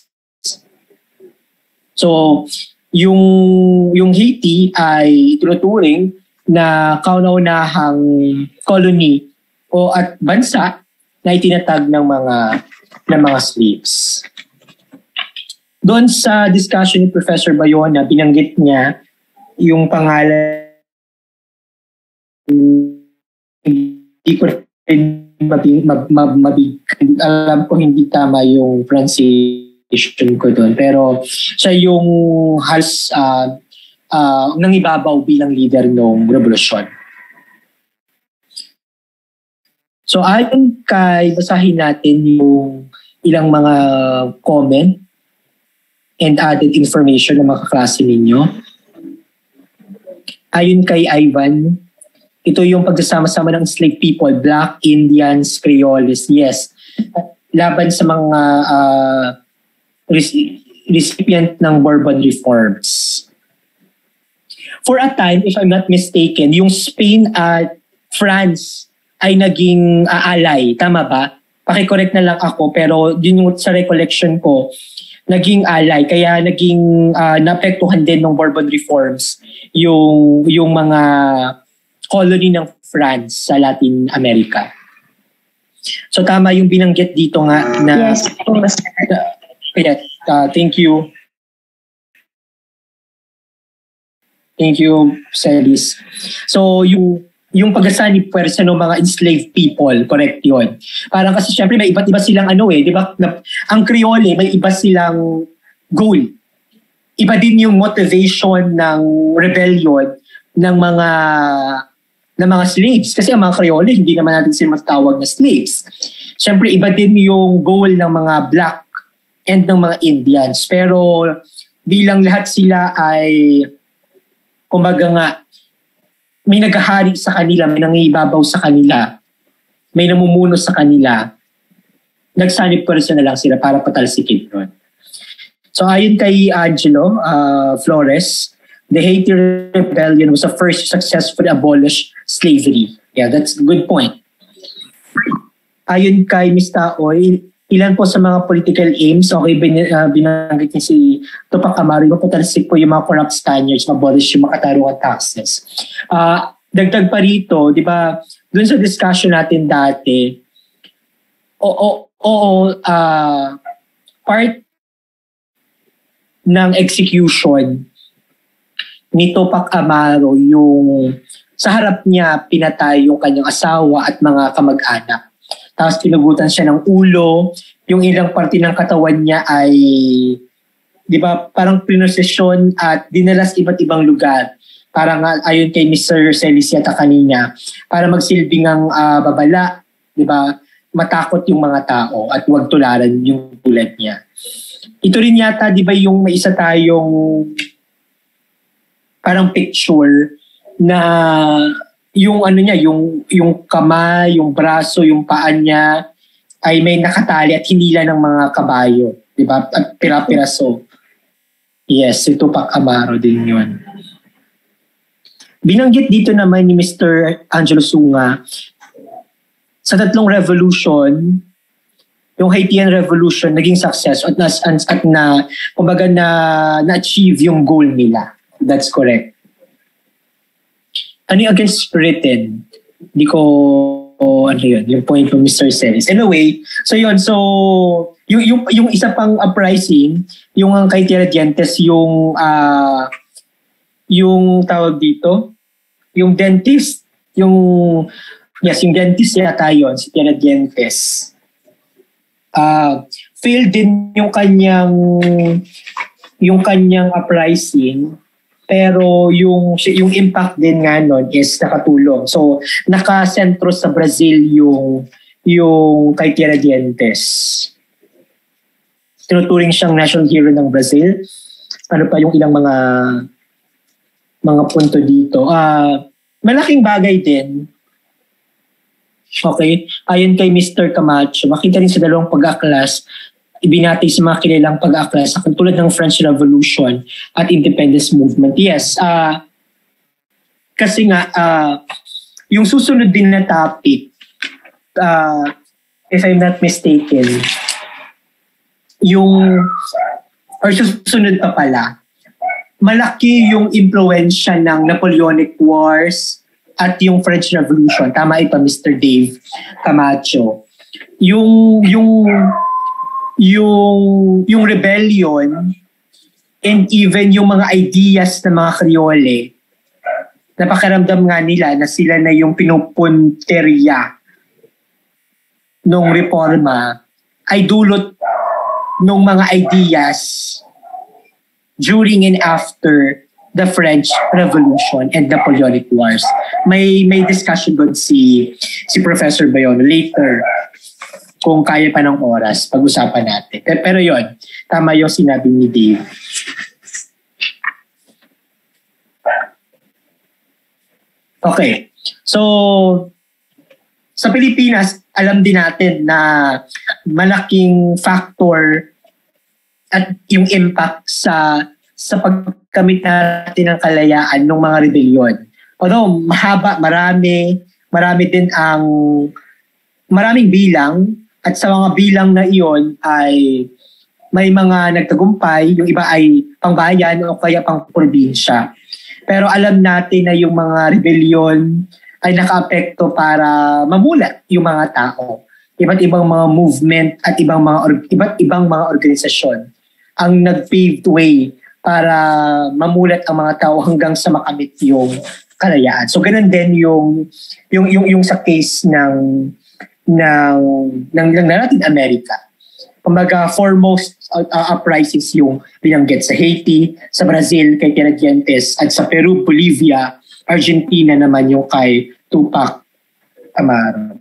So, yung Haiti ay tinuturing na kauna-unahang colony o at bansa na itinatag ng mga slaves. Doon sa discussion ni Professor Bayona, binanggit niya yung pangalan, hindi ko alam ko hindi tama yung pronunciation ko doon, pero siya yung nangibabaw bilang leader ng revolusyon. So ayon kay, basahin natin yung ilang mga comment and added information ng mga kaklase ninyo. Ayon kay Ivan, ito yung pagsasama-sama ng enslaved people, Black, Indians, Creoles. Yes, laban sa mga recipient ng Bourbon reforms. For a time, if I'm not mistaken, yung Spain at France ay naging ally. Tama ba? Pakicorrect na lang ako, pero yun yung sa recollection ko, naging ally. Kaya naging naapektuhan din ng Bourbon reforms yung mga colony ng France sa Latin America. So tama yung binanggit dito nga na... Yes. Thank you. Thank you, Celis. So yung pagkasani pwersa ng mga enslaved people, correct yun. Parang kasi syempre may iba't iba silang di ba? Ang Creole, may iba silang goal. Iba din yung motivation ng rebellion ng mga slaves. Kasi ang mga Creole, hindi naman natin sila matawag na slaves. Syempre iba din yung goal ng mga Black and ng mga Indians. Pero bilang lahat sila ay, kumbaga nga, may naghahari sa kanila, may nangibabaw sa kanila, may namumuno sa kanila, nagsanib pwersa na lang sila para patalsikin doon. So ayon kay Angelo Flores, the Haiti Rebellion was the first to successfully abolish slavery. Yeah, that's a good point. Ayon kay Ms. Taoy, ilan po sa mga political aims, okay, binanggit niya si Tupac Amaru, mapatalsik po yung mga corrupt Spaniards, mabolish yung makatarungan taxes. Dagdag pa rito, di ba, dun sa discussion natin dati, part ng execution ni Tupac Amaru, yung sa harap niya pinatay yung kanyang asawa at mga kamag-anak. Tapos tinugutan siya ng ulo, yung ilang parte ng katawan niya ay, di ba, parang pinosesyon at dinala sa iba't ibang lugar. Parang ayon kay Mr. Celisiata kanina, para magsilbing ang babala, di ba, matakot yung mga tao at huwag tularan yung tulad niya. Ito rin yata, di ba, yung may isa tayong parang picture na yung niya, yung kamay, yung braso, yung paa niya ay may nakatali at hinila ng mga kabayo, di ba? At pira-piraso. Yes, si Tupac Amaru din yun. Binanggit dito naman ni Mr. Angelo Sunga, sa tatlong revolution, yung Haitian Revolution naging success at kumbaga na-achieve yung goal nila. That's correct. Ano yung against written? Hindi ko, yung point ng Mr. Celis. Anyway, so yun, so, yung isa pang uprising, yung kay Tiradentes, yung tawag dito, yung dentist, yung dentist yata yun, si Tiradentes. Failed din yung kanyang uprising, pero yung impact din nga nun is nakatulong. So, nakasentro sa Brazil yung kay Tiradentes. Tinuturing siyang national hero ng Brazil. Ano pa yung ilang mga punto dito. Malaking bagay din. Okay? Ayon kay Mr. Camacho, makita rin sa dalawang pag-aklas, ibinati sa mga kilalang pag-aklas tulad ng French Revolution at Independence Movement. Yes, kasi nga, yung susunod din na topic, if I'm not mistaken, susunod pa pala, malaki yung impluensya ng Napoleonic Wars at yung French Revolution. Tama ito, Mr. Dave Camacho. Yung rebellion and even yung mga ideas ng mga Kriole, napakiramdam nga nila na sila na yung pinupunteriya nung reforma ay dulot nung mga ideas during and after the French Revolution and Napoleonic Wars. May discussion doon si Professor Bayona later kung kaya pa ng oras, pag-usapan natin. Pero yon, tama yung sinabi ni Dave. Okay. So, sa Pilipinas, alam din natin na malaking factor at yung impact sa pagkamit natin ng kalayaan ng mga rebellion. Although mahaba, marami din ang maraming bilang, at sa mga bilang na iyon ay may mga nagtagumpay, yung iba ay pangbayan o kaya pang probinsya. Pero alam natin na yung mga rebellion ay nakaapekto para mamulat yung mga tao. Iba't ibang mga movement at iba't ibang mga organisasyon ang nag-paved way para mamulat ang mga tao hanggang sa makamit yung kalayaan. So ganun din yung sa case ng Latin America. Kumbaga, foremost uprisings yung binanggit sa Haiti, sa Brazil kay Tiradentes, at sa Peru, Bolivia, Argentina naman yung kay Tupac Amaru.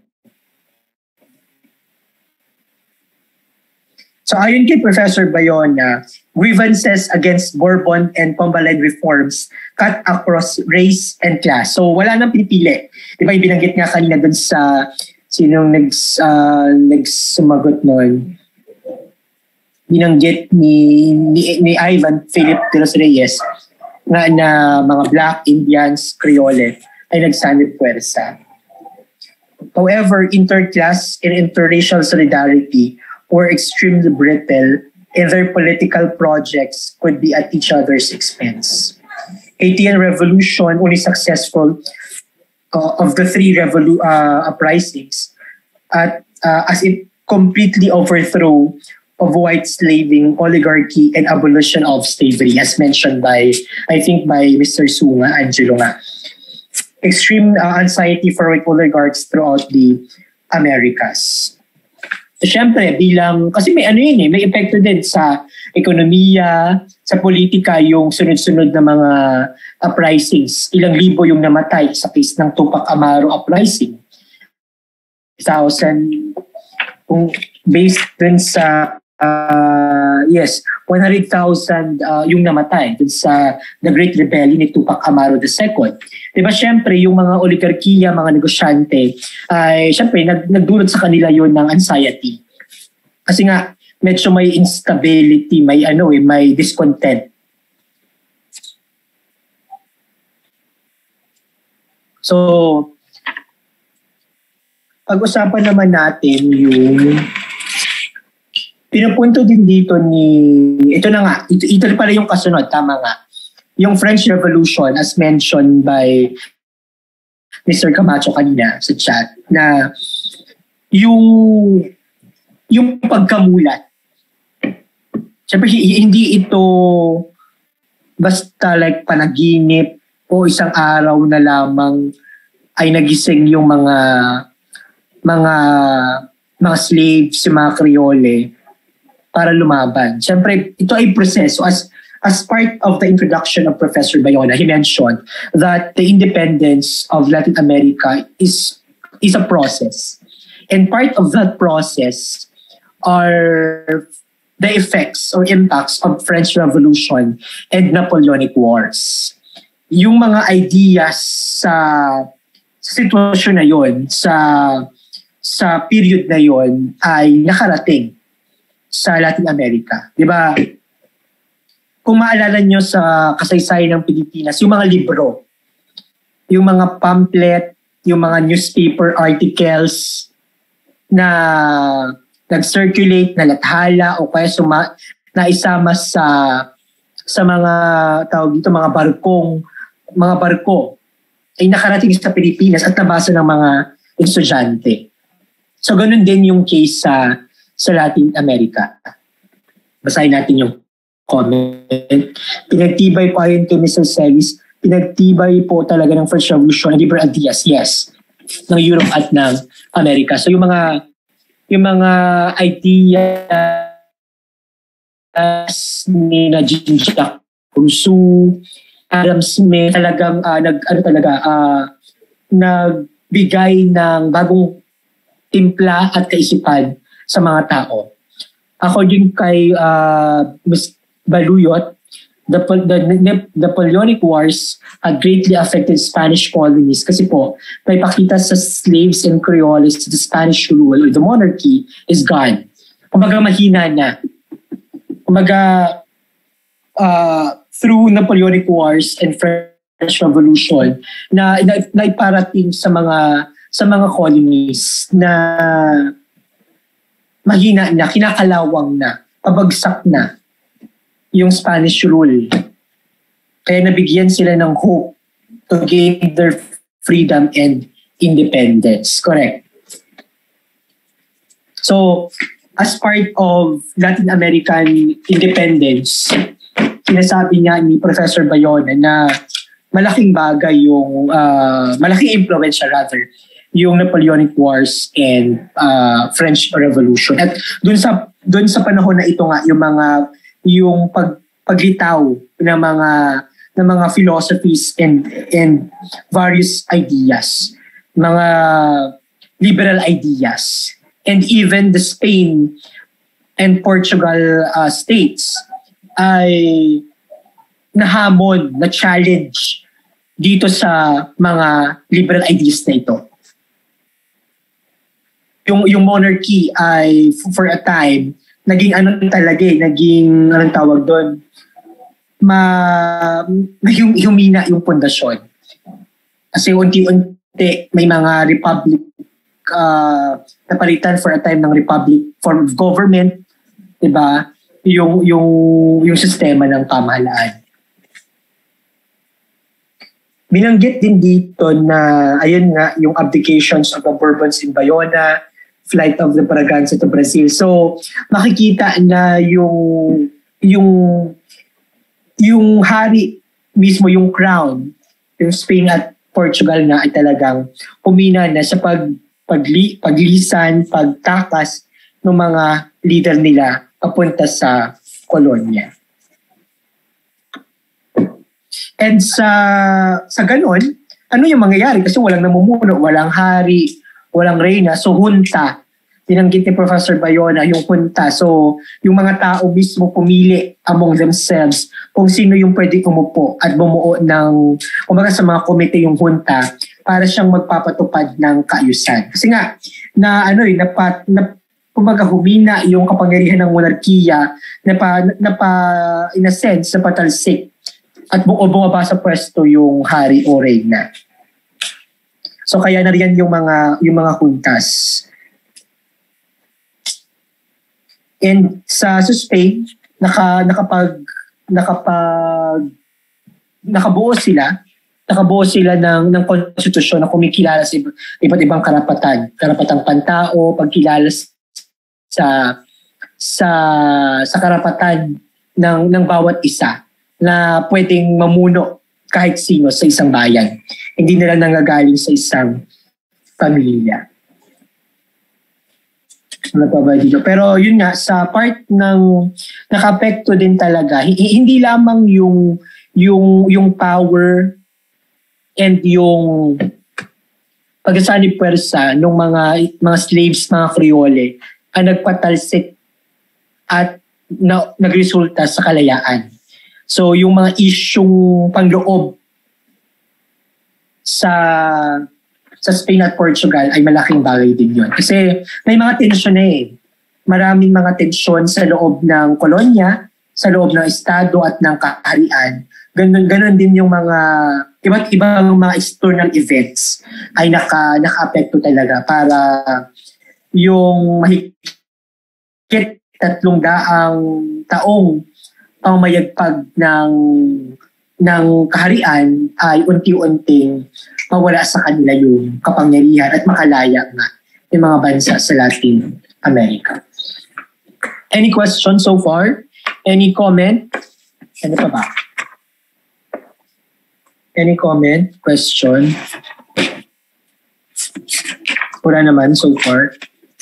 So ayon kay Professor Bayona, grievances against Bourbon and Pombalen reforms cut across race and class. So wala nang pinipili. Di ba, binanggit nga kanina dun sa sinong nagsumagot noon. Binanggit ni Ivan Philip de los Reyes na mga Black, Indians, Creole ay nagsanib puwersa. However, interclass and interracial solidarity were extremely brittle and their political projects could be at each other's expense. Haitian Revolution, only successful of the three uprisings, as it completely overthrew of white slaving, oligarchy, and abolition of slavery, as mentioned by Mr. Sunga, Angelo nga. Extreme anxiety for white oligarchs throughout the Americas. So, syempre, kasi may may epekto din sa ekonomiya, sa politika, yung sunod-sunod na mga uprisings. Ilang libo yung namatay sa case ng Tupac Amaru uprising. 1,000, based dun sa 100,000 yung namatay dun sa The Great Rebellion ni Tupac Amaru II. Diba, syempre, yung mga oligarkiya, mga negosyante, ay syempre, nagdulot sa kanila yun ng anxiety. Kasi nga, medyo may instability, may discontent. So, pag-usapan naman natin yung pinupunto din dito ito na nga, ito pala yung kasunod, tama nga. Yung French Revolution, as mentioned by Mr. Camacho kanina sa chat, na yung pagkamulat. Siyempre, hindi ito basta like panaginip o isang araw na lamang ay nagising yung mga slaves, yung mga Kriole para lumaban. Siyempre, ito ay proseso. As part of the introduction of Professor Bayona, he mentioned that the independence of Latin America is a process. And part of that process are the effects or impacts of French Revolution and Napoleonic Wars. Yung mga ideas sa sitwasyon na yon, sa period na yon ay nakarating sa Latin America. Di ba? Kung maalala nyo sa kasaysayan ng Pilipinas, yung mga libro yung mga pamphlet, yung mga newspaper articles na nag-circulate na lathala o kaya na isama sa mga tawag dito mga barko ay nakarating sa Pilipinas at nabasa ng mga estudyante. So ganun din yung case sa Latin America. Basahin natin yung comment. Pinagtibay pa yun kay Mr. Celis. Pinagtibay po talaga ng French Revolution and liberal ideas, yes, ng Europe at ng Amerika. So yung mga ideas ni na Jean-Jacques Rousseau, Adam Smith talagang nagbigay ng bagong timpla at kaisipan sa mga tao. According kay Ms. Baluyot, the Napoleonic Wars had greatly affected Spanish colonies kasi po, may pakita sa slaves and Creoles the Spanish rule or the monarchy is gone. Kumbaga mahina na. Kumbaga, through Napoleonic Wars and French Revolution na iparating sa mga colonies na mahina na, kinakalawang na, pabagsak na yung Spanish rule. Kaya nabigyan sila ng hope to gain their freedom and independence. Correct. So, as part of Latin American independence, sinasabi nga ni Professor Bayona na malaking bagay yung, malaking impluensya rather, yung Napoleonic Wars and French Revolution. At dun sa panahon na ito nga, yung paglitaw ng mga philosophies and various ideas, mga liberal ideas, and even the Spain and Portugal states ay nahamon, na-challenge dito sa mga liberal ideas na ito. Yung monarchy ay for a time naging anong tawag doon, humina yung pundasyon. Kasi unti-unti may mga republic napalitan for a time ng republic form of government, 'di ba? Yung sistema ng pamahalaan. Binanggit din dito na ayun nga yung abdications of the Bourbons in Bayona, flight of the Braganza to Brazil. So makikita na yung hari mismo, yung crown, yung Spain at Portugal na ay talagang humina na sa paglisan, pagtakas ng mga leader nila papunta sa kolonya. And sa ganon, ano yung mangyayari? Kasi walang namumuno, walang hari, walang reyna, so junta. Tinanggit ni Professor Bayona yung junta. So yung mga tao mismo pumili among themselves kung sino yung pwede umupo at bumuo ng, kumbaga sa mga komite yung junta para siyang magpapatupad ng kaayusan. Kasi nga, kumbaga humina yung kapangyarihan ng monarkiya in a sense, na patalsik at bumaba sa pwesto yung hari o reyna. So kaya na riyan yung mga juntas. And sa Spain, nakabuo sila ng konstitusyon na kumikilala sa iba't ibang karapatang pantao, pagkilala sa karapatan ng bawat isa na pwedeng mamuno kahit sino sa isang bayan. Hindi nila nanggagaling sa isang pamilya. Ano pa ba dito? Pero yun nga, sa part ng naka-apekto din talaga, hindi lamang yung power and yung pagkasanib pwersa ng mga slaves, mga Creole, ang nagpatalsik at nagresulta sa kalayaan. So yung mga isyung pangloob sa Spain at Portugal ay malaking bagay din yun. Kasi may mga tensyon Maraming mga tensyon sa loob ng kolonya, sa loob ng estado at ng kaharian. Ganun din yung mga iba't ibang mga external events ay naka-apekto talaga para yung mahigit 300 taong pangmayagpag ng kaharian ay unti-unting mawala sa kanila yung kapangyarihan at makalaya nga yung mga bansa sa Latin America. Any questions so far? Any comment? Ano pa ba? Any comment? Question? Wala naman so far.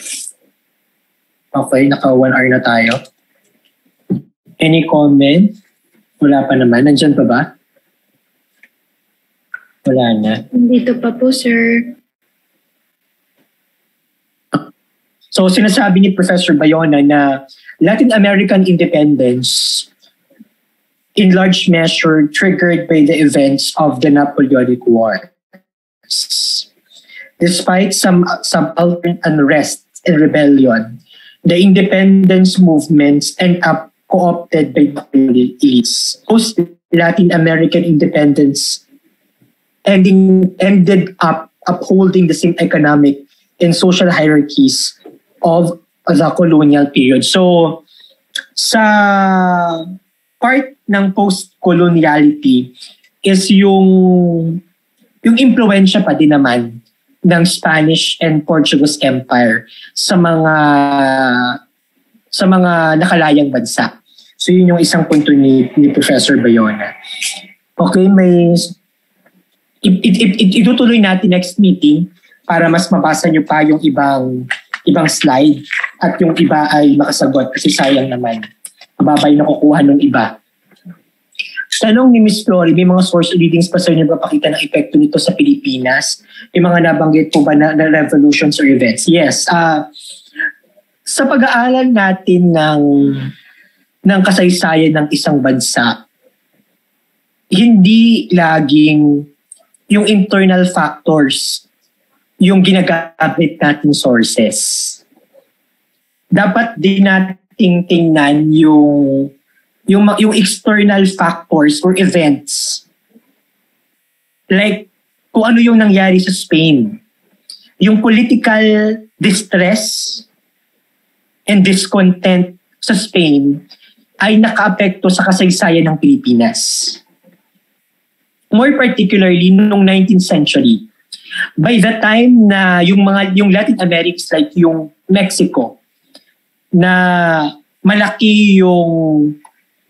Okay, naka 1 hour na tayo. Any comment? Wala pa naman. Nandyan pa ba? Wala na. Dito pa po, sir. So sinasabi ni Professor Bayona na Latin American independence in large measure triggered by the events of the Napoleonic Wars. Despite some subaltern unrest and rebellion, the independence movements end up co-opted by the elites. Post-Latin American independence ended up upholding the same economic and social hierarchies of the colonial period. So, sa part ng post-coloniality is yung impluensya pa din naman ng Spanish and Portuguese Empire sa mga nakalayang bansa. So yun yung isang punto ni Professor Bayona. Okay, itutuloy natin next meeting para mas mabasa nyo pa yung ibang slide at yung iba ay makasagot kasi sayang naman. Mababa yung nakukuha ng iba. Tanong ni Ms. Flory, may mga source readings pa sa inyo papakita ng epekto nito sa Pilipinas? May mga nabanggit po ba na revolutions or events? Yes. Sa pag-aaral natin ng kasaysayan ng isang bansa, hindi laging yung internal factors yung ginagamit nating sources. Dapat din nating tingnan yung external factors or events. Like kung ano yung nangyari sa Spain. Yung political distress and discontent sa Spain ay nakaapekto sa kasaysayan ng Pilipinas. More particularly noong 19th century. By the time na yung Latin America like yung Mexico na malaki yung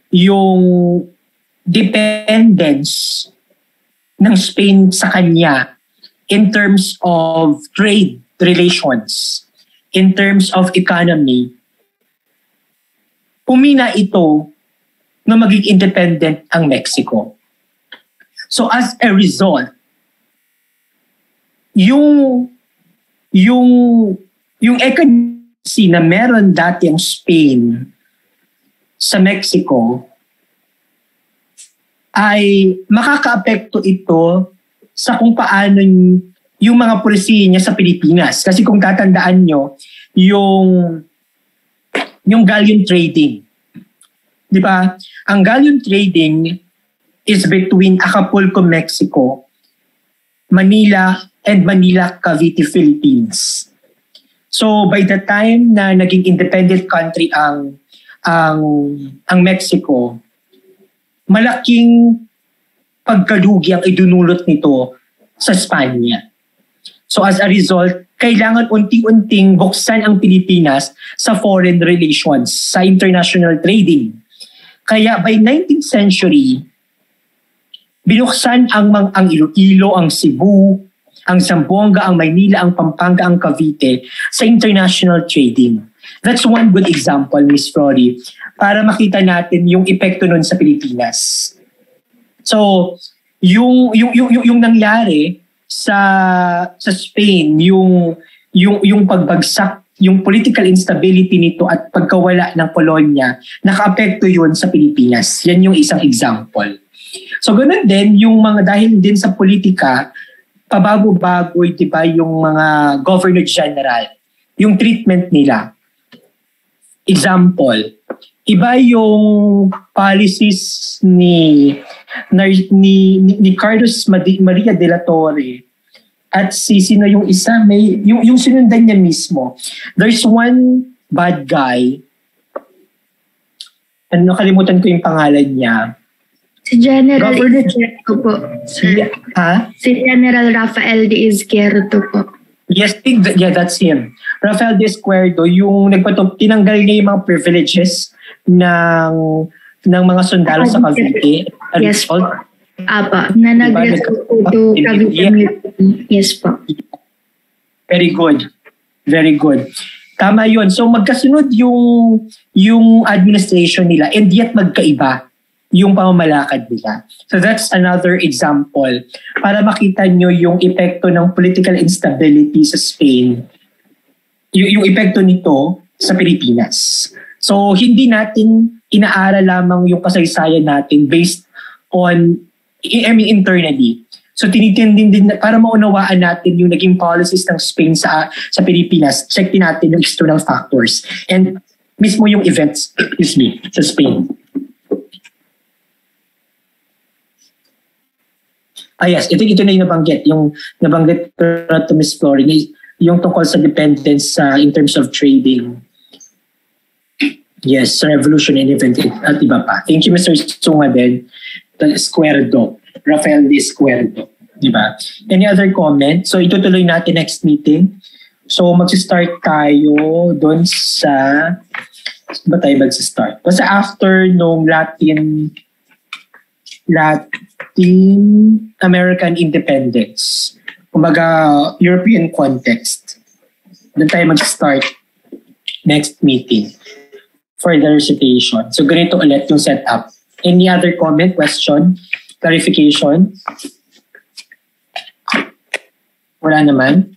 dependence ng Spain sa kanya in terms of trade relations, in terms of economy, humina ito na maging independent ang Mexico. So as a result, yung economy na meron dati ang Spain sa Mexico ay makakaapekto ito sa kung paano yung mga polisiya niya sa Pilipinas. Kasi kung tatandaan nyo, yung galleon trading. Di ba? Ang galleon trading is between Acapulco, Mexico, Manila, and Manila, Cavite, Philippines. So by the time na naging independent country ang Mexico, malaking pagkalugi ang idunulot nito sa Spanya. So as a result, kailangan unti-unting buksan ang Pilipinas sa foreign relations, sa international trading. Kaya by 19th century, binuksan ang Iloilo, ang Cebu, ang Zamboanga, ang Maynila, ang Pampanga, ang Cavite sa international trading. That's one good example, Ms. Flory, para makita natin yung epekto nun sa Pilipinas. So, yung nangyari sa Spain, yung pagbagsak, yung political instability nito at pagkawala ng kolonya, nakaapekto yun sa Pilipinas. Yan yung isang example. So, ganun din, yung mga dahil din sa politika, pabago-bago, diba, yung mga governor general, yung treatment nila. Example, iba yung policies ni ni Carlos Maria de la Torre at sino yung isa, may yung sinundan niya mismo. There's one bad guy, kalimutan ko yung pangalan niya. Si General Izquierdo po. Si General Rafael de Izquierdo po. Yes, that's him. Rafael de Izquierdo, yung tinanggal niya yung mga privileges ng mga sundalo sa Cavite. Yes po. Apa, na nag-resort po to Cavite. Yes po. Very good. Very good. Tama yun. So magkasunod yung administration nila and yet magkaiba yung pamamalakad nila. So that's another example para makita nyo yung epekto ng political instability sa Spain. Yung epekto nito sa Pilipinas. So hindi natin inaaral lamang yung kasaysayan natin based on, internally. So tinitindin din para maunawaan natin yung naging policies ng Spain sa Pilipinas. Check din natin yung external factors and mismo yung events, sa Spain. Yes, ito na yung nabanggit to Ms. Florin, yung tungkol sa dependence in terms of trading. Yes, sa revolution and event at iba pa. Thank you, Mr. Sunga din. Esquerdo, Rafael de Esquerdo. Diba? Any other comment? So itutuloy natin next meeting. So mag-start tayo doon sa... Ba tayo mag-start? Basta after nung Latin American independence. Kumbaga, European context. Doon tayo mag-start next meeting for the recitation. So, ganito ulit yung setup. Any other comment, question, clarification? Wala naman.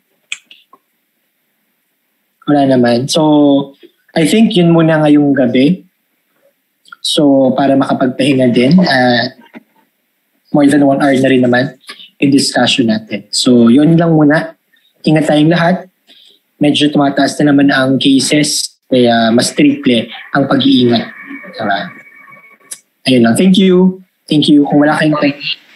So, I think yun muna ngayong gabi. So, para makapagpahinga din, more than 1 hour na rin naman yung discussion natin. So, yun lang muna. Ingat tayong lahat. Medyo tumataas na naman ang cases, kaya mas triple ang pag-iingat. Ayun lang. Thank you. Kung wala kayong